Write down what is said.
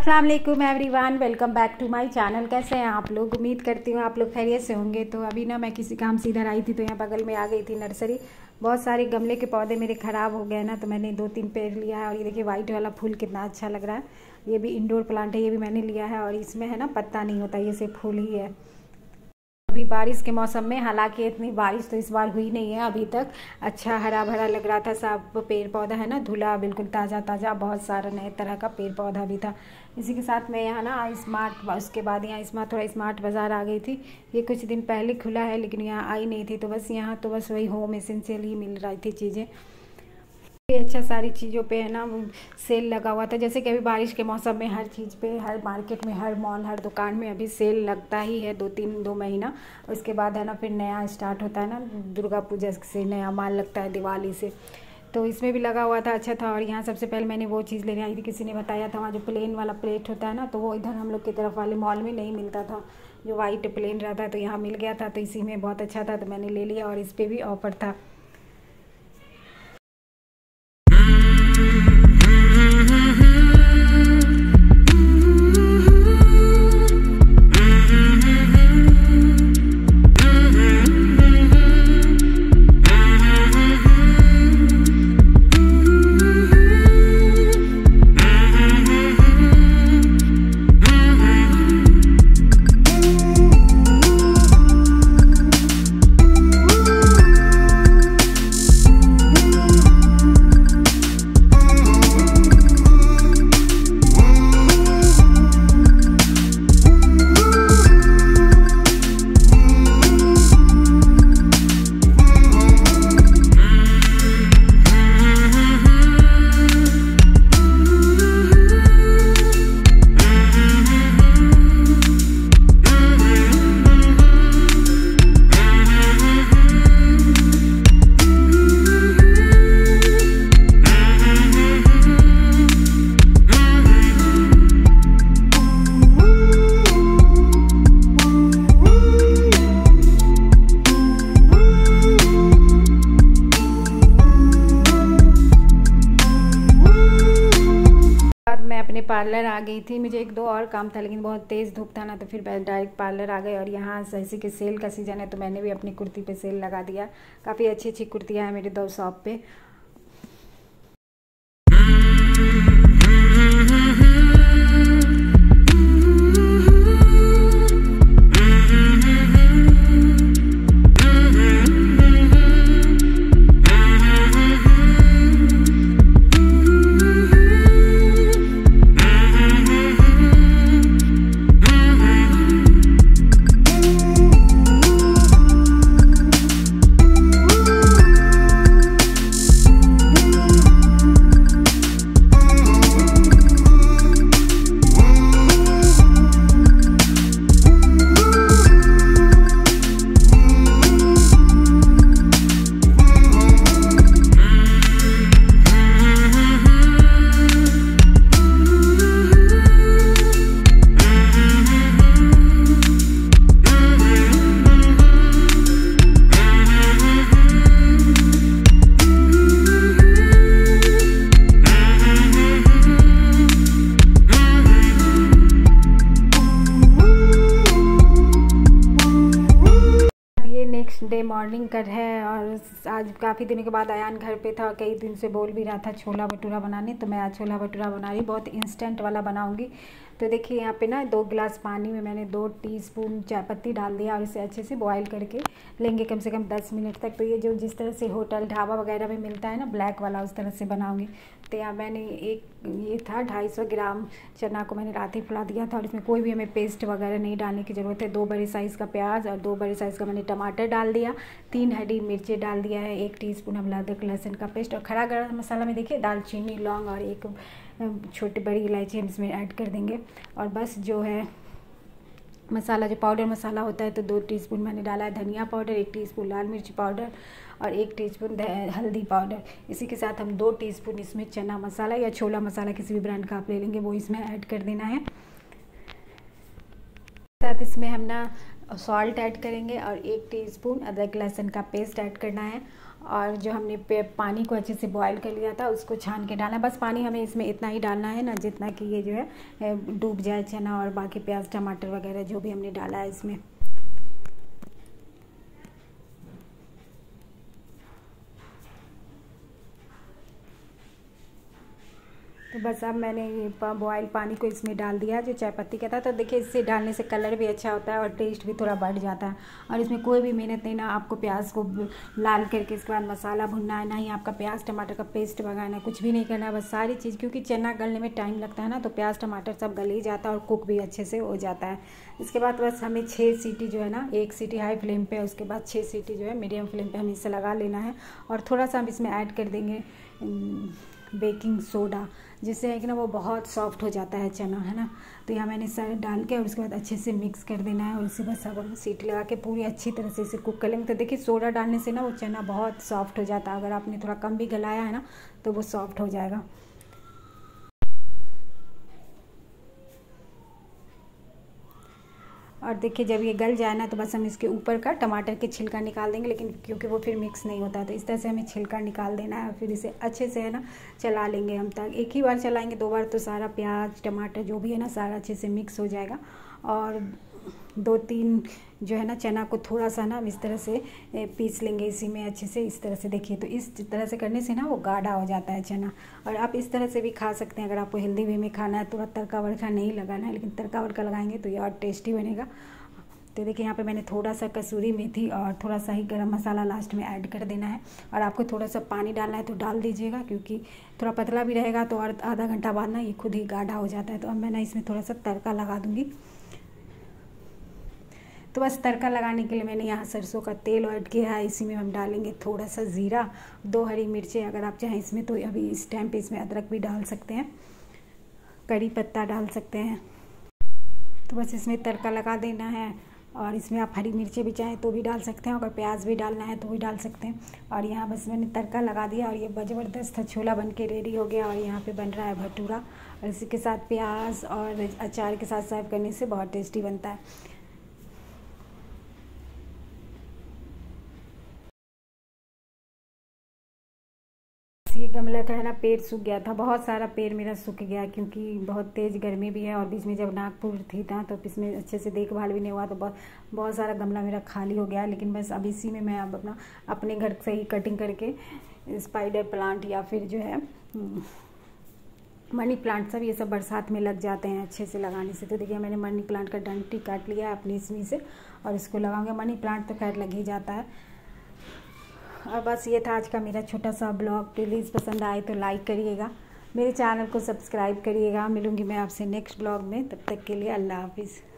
अस्सलाम वालेकुम everyone, welcome back to my channel. कैसे हैं आप लोग? उम्मीद करती हूँ आप लोग खैरियत से होंगे। तो अभी ना मैं किसी काम से इधर आई थी तो यहाँ बगल में आ गई थी नर्सरी। बहुत सारे गमले के पौधे मेरे ख़राब हो गए ना, तो मैंने 2-3 पेड़ लिया है। और ये देखिए वाइट वाला फूल कितना अच्छा लग रहा है। ये भी इंडोर प्लांट है, ये भी मैंने लिया है। और इसमें है ना पत्ता नहीं होता, ये सिर्फ फूल ही है। अभी बारिश के मौसम में, हालांकि इतनी बारिश तो इस बार हुई नहीं है अभी तक। अच्छा हरा भरा लग रहा था सब पेड़ पौधा, है ना, धुला बिल्कुल ताज़ा ताज़ा। बहुत सारा नए तरह का पेड़ पौधा भी था। इसी के साथ मैं यहाँ ना स्मार्ट, उसके बाद यहाँ थोड़ा स्मार्ट बाज़ार आ गई थी। ये कुछ दिन पहले खुला है लेकिन यहाँ आई नहीं थी। तो बस यहाँ तो बस वही होम एसेंशियल ही मिल रही थी चीज़ें। अच्छा सारी चीज़ों पे है ना सेल लगा हुआ था। जैसे कि अभी बारिश के मौसम में हर चीज़ पे, हर मार्केट में, हर मॉल, हर दुकान में अभी सेल लगता ही है 2 महीना। उसके बाद है ना फिर नया स्टार्ट होता है ना, दुर्गा पूजा से नया माल लगता है, दिवाली से। तो इसमें भी लगा हुआ था, अच्छा था। और यहाँ सबसे पहले मैंने वो चीज़ लेने आई थी, किसी ने बताया था वहाँ जो प्लेन वाला प्लेट होता है ना, तो वो इधर हम लोग की तरफ वाले मॉल में नहीं मिलता था, जो वाइट प्लेन रहता है। तो यहाँ मिल गया था, तो इसी में बहुत अच्छा था तो मैंने ले लिया। और इस पर भी ऑफर था। अपने पार्लर आ गई थी। मुझे 1-2 और काम था लेकिन बहुत तेज़ धूप था ना, तो फिर डायरेक्ट पार्लर आ गए। और यहाँ जैसे कि सेल का सीज़न है तो मैंने भी अपनी कुर्ती पे सेल लगा दिया। काफ़ी अच्छी अच्छी कुर्तियाँ हैं मेरे 2 शॉप पे। नेक्स्ट डे मॉर्निंग कर है। और आज काफ़ी दिनों के बाद अयान घर पे था, कई दिन से बोल भी रहा था छोला भटूरा बनाने। तो मैं आज छोला भटूरा बना रही, बहुत इंस्टेंट वाला बनाऊंगी। तो देखिए यहाँ पे ना 2 गिलास पानी में मैंने 2 टीस्पून चाय पत्ती डाल दिया। और इसे अच्छे से बॉईल करके लेंगे कम से कम 10 मिनट तक। तो ये जो जिस तरह से होटल ढाबा वगैरह में मिलता है ना ब्लैक वाला, उस तरह से बनाऊंगी। तो यहाँ मैंने ये था 250 ग्राम चना को मैंने रात ही फुला दिया था। और इसमें कोई भी हमें पेस्ट वगैरह नहीं डालने की ज़रूरत है। 2 बड़े साइज़ का प्याज और 2 बड़े साइज़ का मैंने टमाटर डाल दिया। 3 हरी मिर्ची डाल दिया है। 1 टीस्पून हम अदरक लहसुन का पेस्ट। और खड़ा गरम मसाला में देखिए दालचीनी, लौंग और 1 छोटी बड़ी इलायची हम इसमें ऐड कर देंगे। और बस जो है मसाला, जो पाउडर मसाला होता है, तो 2 टीस्पून मैंने डाला है धनिया पाउडर, 1 टीस्पून लाल मिर्ची पाउडर और 1 टीस्पून हल्दी पाउडर। इसी के साथ हम 2 टीस्पून इसमें चना मसाला या छोला मसाला किसी भी ब्रांड का आप ले लेंगे, वो इसमें ऐड कर देना है। साथ इसमें हम ना सॉल्ट ऐड करेंगे और 1 टीस्पून अदरक लहसुन का पेस्ट ऐड करना है। और जो हमने पानी को अच्छे से बॉईल कर लिया था उसको छान के डालना है। बस पानी हमें इसमें इतना ही डालना है ना, जितना कि ये जो है डूब जाए चना और बाकी प्याज टमाटर वगैरह जो भी हमने डाला है इसमें। तो बस अब मैंने ये बॉयल पानी को इसमें डाल दिया जो चाय पत्ती का था। तो देखिए इससे डालने से कलर भी अच्छा होता है और टेस्ट भी थोड़ा बढ़ जाता है। और इसमें कोई भी मेहनत नहीं, ना आपको प्याज को लाल करके इसके बाद मसाला भुनना है, ना ही आपका प्याज टमाटर का पेस्ट लगाना है, कुछ भी नहीं करना है। बस सारी चीज़, क्योंकि चना गलने में टाइम लगता है ना, तो प्याज टमाटर सब गल ही जाता है और कुक भी अच्छे से हो जाता है। इसके बाद बस हमें 6 सीटी जो है ना, 1 सीटी हाई फ्लेम पे, उसके बाद 6 सीटी जो है मीडियम फ्लेम पे हमें इसे लगा लेना है। और थोड़ा सा हम इसमें ऐड कर देंगे बेकिंग सोडा, जिससे है कि ना वो बहुत सॉफ्ट हो जाता है चना, है ना। तो यहाँ मैंने सारे डाल के और उसके बाद अच्छे से मिक्स कर देना है और इसे बस अब हम सीटी लगा के पूरी अच्छी तरह से इसे कुक कर लेंगे। तो देखिए सोडा डालने से ना वो चना बहुत सॉफ्ट हो जाता है। अगर आपने थोड़ा कम भी गलाया है ना तो वो सॉफ्ट हो जाएगा। और देखिए जब ये गल जाए ना तो बस हम इसके ऊपर का टमाटर के छिलका निकाल देंगे, लेकिन क्योंकि वो फिर मिक्स नहीं होता, तो इस तरह से हमें छिलका निकाल देना है और फिर इसे अच्छे से है ना चला लेंगे हम। तक एक ही बार चलाएंगे, 2 बार तो सारा प्याज टमाटर जो भी है ना सारा अच्छे से मिक्स हो जाएगा। और 2-3 जो है ना चना को थोड़ा सा ना इस तरह से पीस लेंगे इसी में अच्छे से, इस तरह से। देखिए तो इस तरह से करने से ना वो गाढ़ा हो जाता है चना। और आप इस तरह से भी खा सकते हैं अगर आपको हेल्दी वे में खाना है, थोड़ा तड़का वड़का नहीं लगाना है, लेकिन तड़का वड़का लगाएंगे तो ये और टेस्टी बनेगा। तो देखिए यहाँ पे मैंने थोड़ा सा कसूरी मेथी और थोड़ा सा ही गरम मसाला लास्ट में ऐड कर देना है। और आपको थोड़ा सा पानी डालना है तो डाल दीजिएगा, क्योंकि थोड़ा पतला भी रहेगा तो और आधा घंटा बाद ना ये खुद ही गाढ़ा हो जाता है। तो अब मैं ना इसमें थोड़ा सा तड़का लगा दूँगी। तो बस तड़का लगाने के लिए मैंने यहाँ सरसों का तेल ऐड किया है। इसी में हम डालेंगे थोड़ा सा ज़ीरा, 2 हरी मिर्चें, अगर आप चाहें इसमें तो अभी इस टाइम पे इसमें अदरक भी डाल सकते हैं, कड़ी पत्ता डाल सकते हैं। तो बस इसमें तड़का लगा देना है। और इसमें आप हरी मिर्चें भी चाहें तो भी डाल सकते हैं, अगर प्याज भी डालना है तो भी डाल सकते हैं। और यहाँ बस मैंने तड़का लगा दिया और ये ज़बरदस्त छोला बन के रेडी हो गया। और यहाँ पे बन रहा है भटूरा, और इसी के साथ प्याज और अचार के साथ सर्व करने से बहुत टेस्टी बनता है। ये गमला का है ना पेड़ सूख गया था, बहुत सारा पेड़ मेरा सूख गया, क्योंकि बहुत तेज़ गर्मी भी है। और बीच में जब नागपुर थी ना तो इसमें अच्छे से देखभाल भी नहीं हुआ, तो बहुत सारा गमला मेरा खाली हो गया। लेकिन बस अब इसी में मैं अब अपने घर से ही कटिंग करके स्पाइडर प्लांट या फिर जो है मनी प्लांट, सब ये सब बरसात में लग जाते हैं अच्छे से लगाने से। तो देखिए मैंने मनी प्लांट का डंटी काट लिया है अपनी इसमें से और इसको लगाऊंगा। मनी प्लांट तो खैर लग ही जाता है। और बस ये था आज का मेरा छोटा सा ब्लॉग। प्लीज़ पसंद आए तो लाइक करिएगा, मेरे चैनल को सब्सक्राइब करिएगा। मिलूंगी मैं आपसे नेक्स्ट ब्लॉग में, तब तक के लिए अल्लाह हाफिज़।